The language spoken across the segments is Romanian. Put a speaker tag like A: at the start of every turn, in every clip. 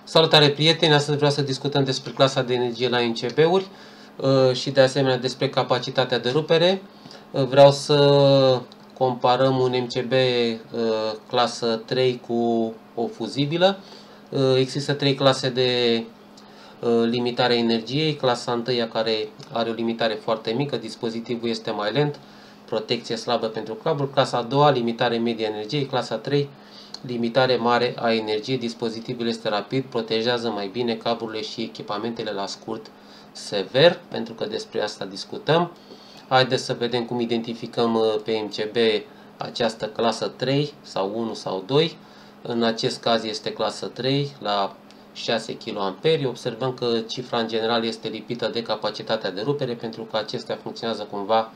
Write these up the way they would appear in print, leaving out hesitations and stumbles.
A: Salutare prieteni, astăzi vreau să discutăm despre clasa de energie la MCB-uri și de asemenea despre capacitatea de rupere. Vreau să comparăm un MCB clasă 3 cu o fuzibilă. Există 3 clase de limitare a energiei. Clasa 1 care are o limitare foarte mică, dispozitivul este mai lent, protecție slabă pentru cabluri. Clasa a doua, limitare medie a energiei. Clasa 3, limitare mare a energiei, dispozitivul este rapid, protejează mai bine cablurile și echipamentele la scurt sever, pentru că despre asta discutăm. Haideți să vedem cum identificăm pe MCB această clasă 3 sau 1 sau 2. În acest caz este clasă 3 la 6 kA. Observăm că cifra în general este lipită de capacitatea de rupere, pentru că acestea funcționează cumva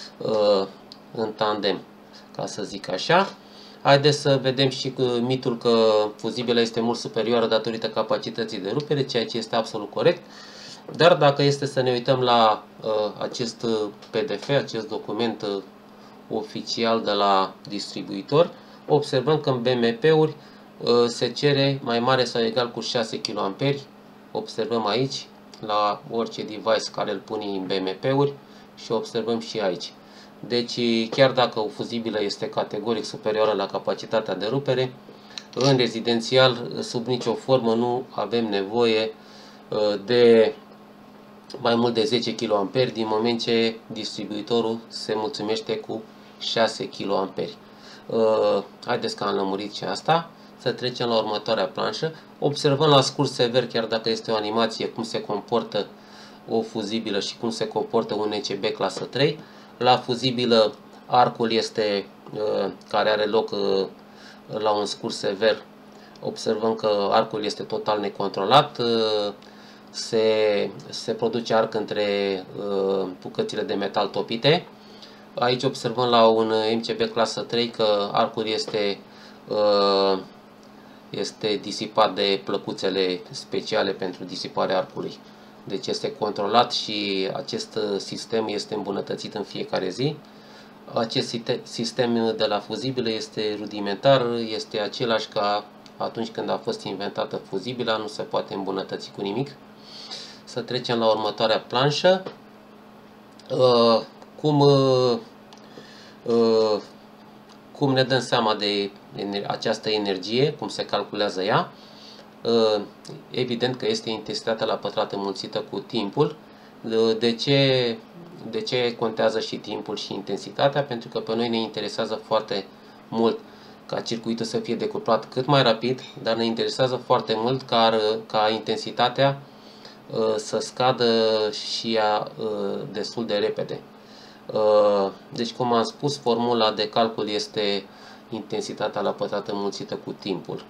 A: în tandem, ca să zic așa. Haideți să vedem și mitul că fuzibila este mult superioară datorită capacității de rupere, ceea ce este absolut corect. Dar dacă este să ne uităm la acest PDF, acest document oficial de la distribuitor, observăm că în BMP-uri se cere mai mare sau egal cu 6 kA. Observăm aici la orice device care îl pune în BMP-uri și observăm și aici. Deci, chiar dacă o fuzibilă este categoric superioară la capacitatea de rupere, în rezidențial, sub nicio formă, nu avem nevoie de mai mult de 10 kA, din moment ce distribuitorul se mulțumește cu 6 kA. Haideți că am lămurit și asta. Să trecem la următoarea planșă. Observăm la scurt sever, chiar dacă este o animație, cum se comportă o fuzibilă și cum se comportă un ECB clasă 3. La fuzibilă, arcul este care are loc la un scurt sever. Observăm că arcul este total necontrolat. Se produce arc între bucățile de metal topite. Aici observăm la un MCB clasă 3 că arcul este disipat de plăcuțele speciale pentru disiparea arcului. Deci este controlat și acest sistem este îmbunătățit în fiecare zi. Acest sistem de la fuzibilă este rudimentar, este același ca atunci când a fost inventată fuzibila, nu se poate îmbunătăți cu nimic. Să trecem la următoarea planșă. Cum ne dăm seama de această energie, cum se calculează ea? Evident că este intensitatea la pătrat înmulțită cu timpul. De ce contează și timpul și intensitatea? Pentru că pe noi ne interesează foarte mult ca circuitul să fie decuplat cât mai rapid, dar ne interesează foarte mult ca intensitatea să scadă și ea destul de repede. Deci, cum am spus, formula de calcul este intensitatea la pătrat înmulțită cu timpul.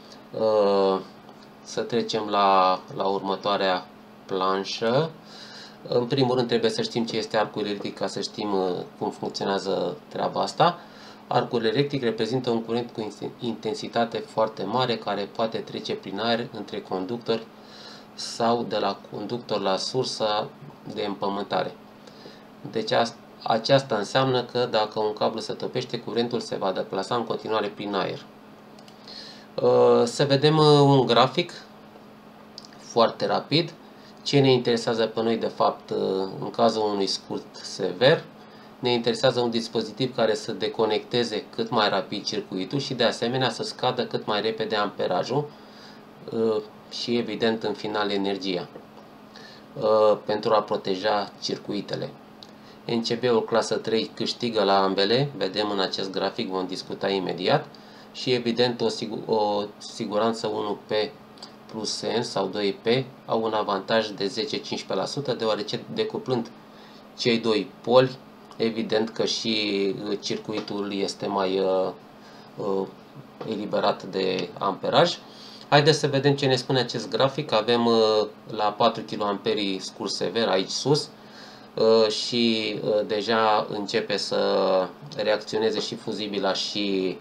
A: Să trecem la următoarea planșă. În primul rând trebuie să știm ce este arcul electric ca să știm cum funcționează treaba asta. Arcul electric reprezintă un curent cu intensitate foarte mare care poate trece prin aer între conductori sau de la conductor la sursa de împământare. Deci aceasta înseamnă că dacă un cablu se topește, curentul se va deplasa în continuare prin aer. Să vedem un grafic foarte rapid. Ce ne interesează pe noi de fapt în cazul unui scurt sever? Ne interesează un dispozitiv care să deconecteze cât mai rapid circuitul și de asemenea să scadă cât mai repede amperajul și evident în final energia pentru a proteja circuitele. MCB-ul clasă 3 câștigă la ambele, vedem în acest grafic, vom discuta imediat, și evident o siguranță 1P plus N sau 2P au un avantaj de 10-15%, deoarece decuplând cei doi poli, evident că și circuitul este mai eliberat de amperaj. Haideți să vedem ce ne spune acest grafic. Avem la 4 kA scurt sever aici sus și deja începe să reacționeze și fuzibila și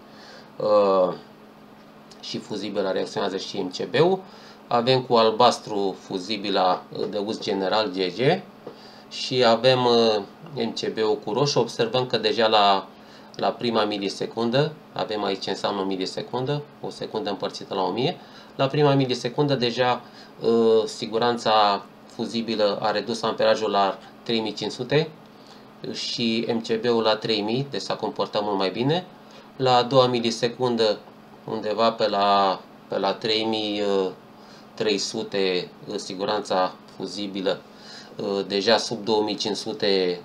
A: fuzibila reacționează și MCB-ul. Avem cu albastru fuzibila de uz general GG și avem MCB-ul cu roșu. Observăm că deja la prima milisecundă, avem aici ce înseamnă o milisecundă, o secundă împărțită la 1000, La prima milisecundă deja siguranța fuzibilă a redus amperajul la 3500 și MCB-ul la 3000, deci s-a comportat mult mai bine. La a doua milisecundă, undeva pe la 3300, siguranța fuzibilă deja sub 2500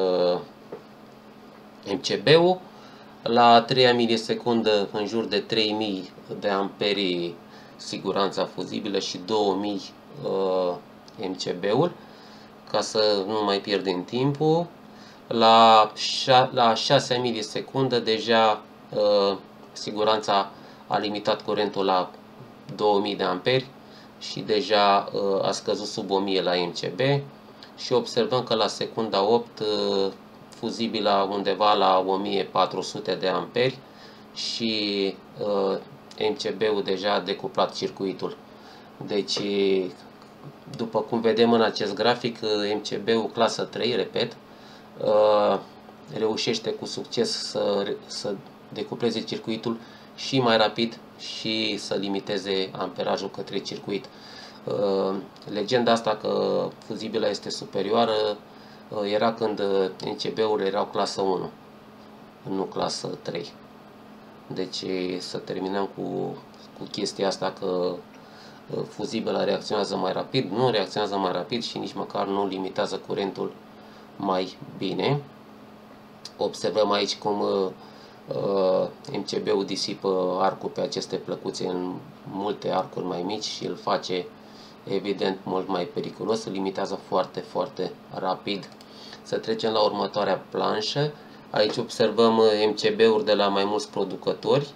A: MCB-ul. La a treia milisecundă, în jur de 3000 de amperi siguranța fuzibilă și 2000 MCB-ul, ca să nu mai pierdem timpul. La 6 milisecundă deja siguranța a limitat curentul la 2000 de amperi și deja a scăzut sub 1000 la MCB și observăm că la secunda 8 fuzibila undeva la 1400 de amperi și MCB-ul deja a decuplat circuitul. Deci, după cum vedem în acest grafic, MCB-ul clasă 3, repet, reușește cu succes să decupleze circuitul și mai rapid și să limiteze amperajul către circuit. Legenda asta că fuzibila este superioară era când MCB-urile erau clasă 1, nu clasă 3. Deci să terminăm cu chestia asta că fuzibila reacționează mai rapid, nu reacționează mai rapid și nici măcar nu limitează curentul mai bine. Observăm aici cum MCB-ul disipă arcul pe aceste plăcuțe în multe arcuri mai mici și îl face evident mult mai periculos, îl limitează foarte, foarte rapid. Să trecem la următoarea planșă. Aici observăm MCB-uri de la mai mulți producători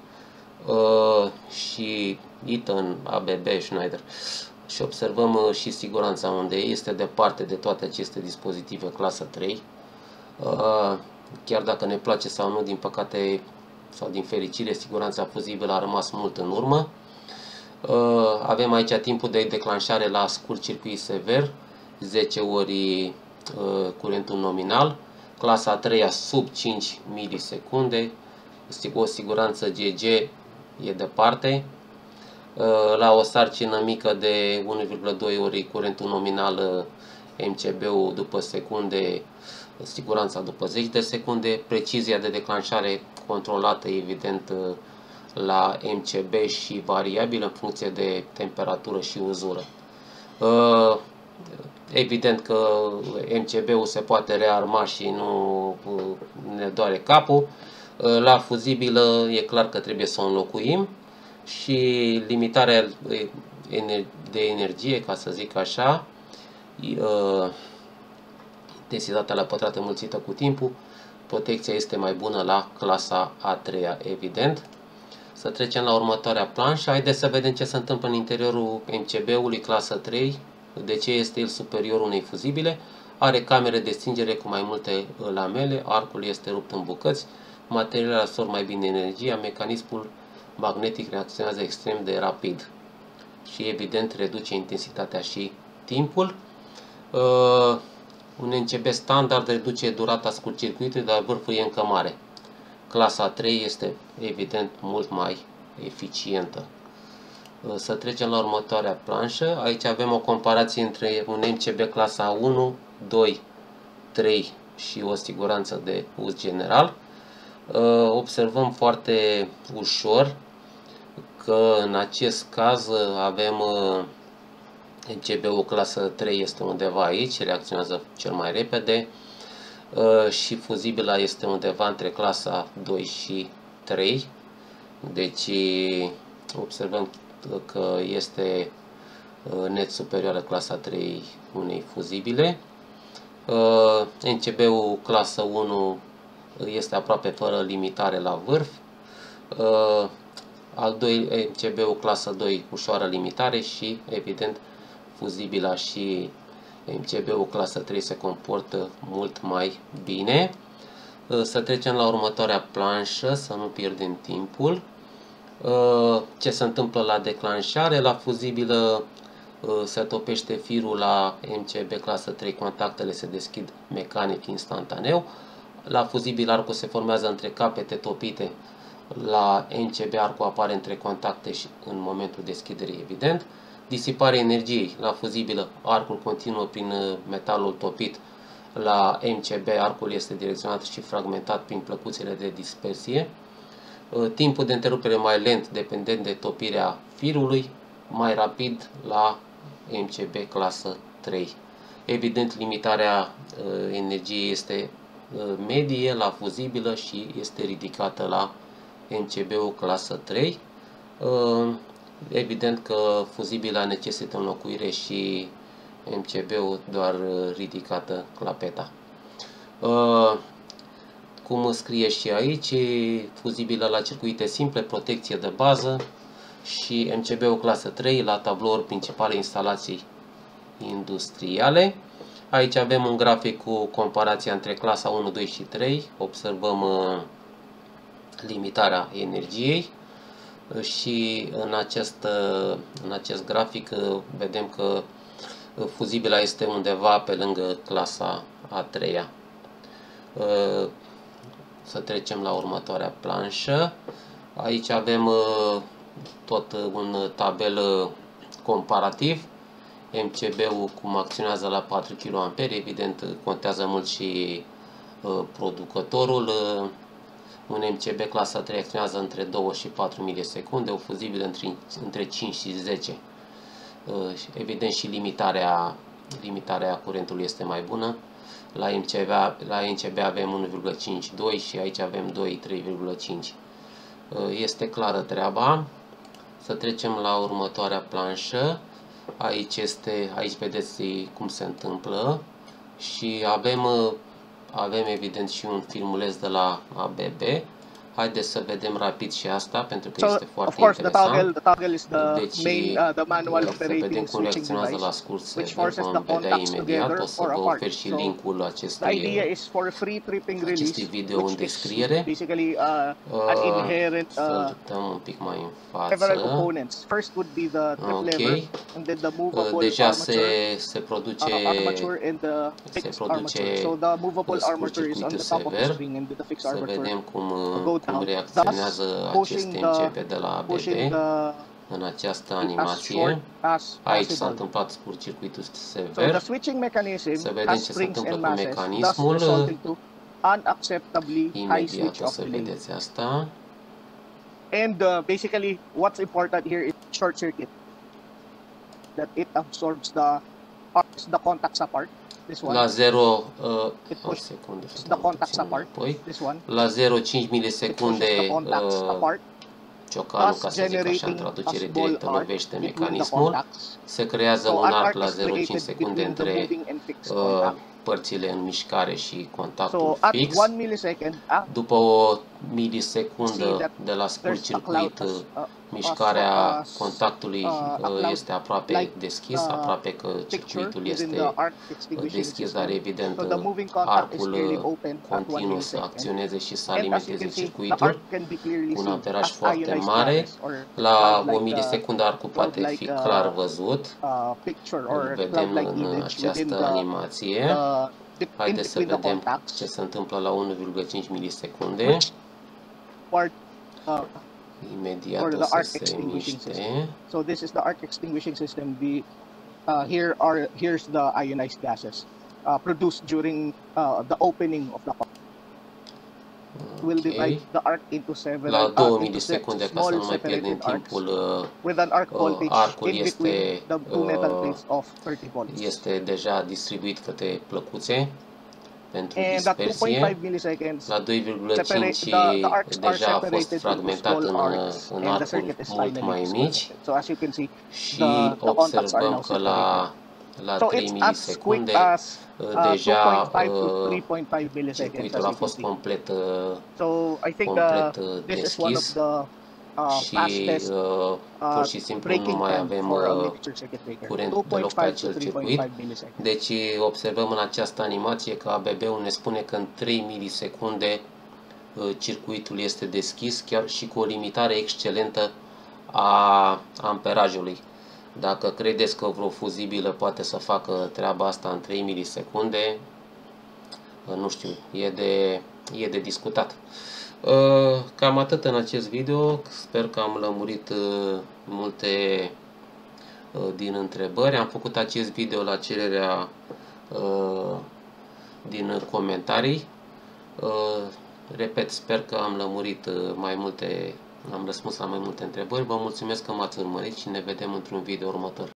A: și Eaton, ABB, Schneider. Și observăm și siguranța unde este departe de toate aceste dispozitive clasă 3. Chiar dacă ne place sau nu, din păcate sau din fericire, siguranța fuzibilă a rămas mult în urmă. Avem aici timpul de declanșare la scurt circuit sever, 10 ori curentul nominal, clasa a 3-a sub 5 milisecunde, o siguranță GG e departe. La o sarcină mică de 1,2 ori curentul nominal, MCB-ul după secunde, siguranța după 10 de secunde, precizia de declanșare controlată evident la MCB și variabilă în funcție de temperatură și uzură. Evident că MCB-ul se poate rearma și nu ne doare capul. La fuzibilă e clar că trebuie să o înlocuim și limitarea de energie, ca să zic așa, intensitatea la pătrat înmulțită cu timpul, protecția este mai bună la clasa a 3-a, evident. Să trecem la următoarea planșă. Haideți să vedem ce se întâmplă în interiorul MCB-ului clasă 3, de ce este el superior unei fuzibile. Are camere de stingere cu mai multe lamele, arcul este rupt în bucăți, materialele absorb mai bine energia, mecanismul magnetic reacționează extrem de rapid și evident reduce intensitatea și timpul. Un MCB standard reduce durata scurt-circuitului, dar vârful e încă mare. Clasa 3 este evident mult mai eficientă. Să trecem la următoarea planșă. Aici avem o comparație între un MCB clasa 1, 2, 3 și o siguranță de uz general. Observăm foarte ușor că în acest caz avem MCB-ul clasă 3 este undeva aici, reacționează cel mai repede și fuzibila este undeva între clasa 2 și 3. Deci observăm că este net superioară clasa 3 unei fuzibile. MCB-ul clasă 1 este aproape fără limitare la vârf. Al doi, MCB-ul clasă 2 ușoară limitare și evident fuzibila și MCB-ul clasă 3 se comportă mult mai bine. Să trecem la următoarea planșă, să nu pierdem timpul. Ce se întâmplă la declanșare? La fuzibilă se topește firul, la MCB clasă 3 contactele se deschid mecanic instantaneu. La fuzibil arcul se formează între capete topite La MCB arcul apare între contacte și în momentul deschiderii, evident. Disiparea energiei la fuzibilă, arcul continuă prin metalul topit. La MCB arcul este direcționat și fragmentat prin plăcuțele de dispersie. Timpul de întrerupere mai lent, dependent de topirea firului, mai rapid la MCB clasă 3. Evident, limitarea energiei este medie la fuzibilă și este ridicată la MCB-ul clasă 3. Evident că fuzibila necesită înlocuire și MCB-ul doar ridicată clapeta. Cum scrie și aici, fuzibilă la circuite simple, protecție de bază, și MCB-ul clasă 3 la tablouri principale instalații industriale. Aici avem un grafic cu comparația între clasa 1, 2 și 3. Observăm limitarea energiei și în acest grafic vedem că fuzibila este undeva pe lângă clasa a 3-a. Să trecem la următoarea planșă. Aici avem tot un tabel comparativ. MCB-ul cum acționează la 4 kA, evident contează mult și producătorul. Un MCB clasa 3 acționează între 2 și 4 milisecunde, o fuzibilă între 5 și 10. Evident și limitarea curentului este mai bună. La MCB avem 1,52 și aici avem 3,5. Este clară treaba. Să trecem la următoarea planșă. Aici vedeți cum se întâmplă și avem evident și un filmuleț de la ABB. Haideți să vedem rapid și asta, pentru că este foarte interesant. Deci, să vedem cum reacționează la scurt server, vom vedea imediat. O să vă ofer și linkul acestui video în descriere. Să dăm un pic mai în față. Ok. Deja se produce scurt-circuitul sever. Să vedem cum reacționează acest MCB de la ABB în această animație. Aici s-a întâmplat scurt-circuitul sever. Să vedem ce se întâmplă cu mecanismul. Imediat o să vedeți asta.
B: And basically, what's important here is short circuit. That it absorbs the contacts apart.
A: La 0, o secundă, la 0,5 milisecunde ciocanul, ca să zic așa, în traducere directă, lovește mecanismul. Se creează un arc la 0,5 secunde între părțile în mișcare și contactul fix. După o milisecundă de la scurt circuit, mișcarea contactului este aproape deschis, aproape că circuitul este deschis, dar evident arcul continuă să acționeze și să alimenteze circuitul cu un amperaj foarte mare. La o milisecundă arcul poate fi clar văzut, îl vedem în această animație. Haideți să vedem ce se întâmplă la 1,5 milisecunde. Imediat o să se miște.
B: So this is the arc extinguishing system. Here's the ionized gases produced during the opening of the pump. We'll divide the arc into 7.
A: La 2 milisecunde, ca să nu mai pierdem timpul, arcul este deja distribuit către plăcuțe pentru dispersie. La 2,5 deja a fost fragmentat în arcuri mult mai mici și observăm că la 3 milisecunde deja circuitul a fost complet deschis și pur și simplu nu mai avem curent deloc pe acel circuit. Deci observăm în această animație că ABB-ul ne spune că în 3 milisecunde circuitul este deschis, chiar și cu o limitare excelentă a amperajului. Dacă credeți că vreo fuzibilă poate să facă treaba asta în 3 milisecunde, nu știu, e de discutat. Cam atât în acest video. Sper că am lămurit multe din întrebări. Am făcut acest video la cererea din comentarii. Repet, sper că am lămurit mai multe, am răspuns la mai multe întrebări. Vă mulțumesc că m-ați urmărit și ne vedem într-un video următor.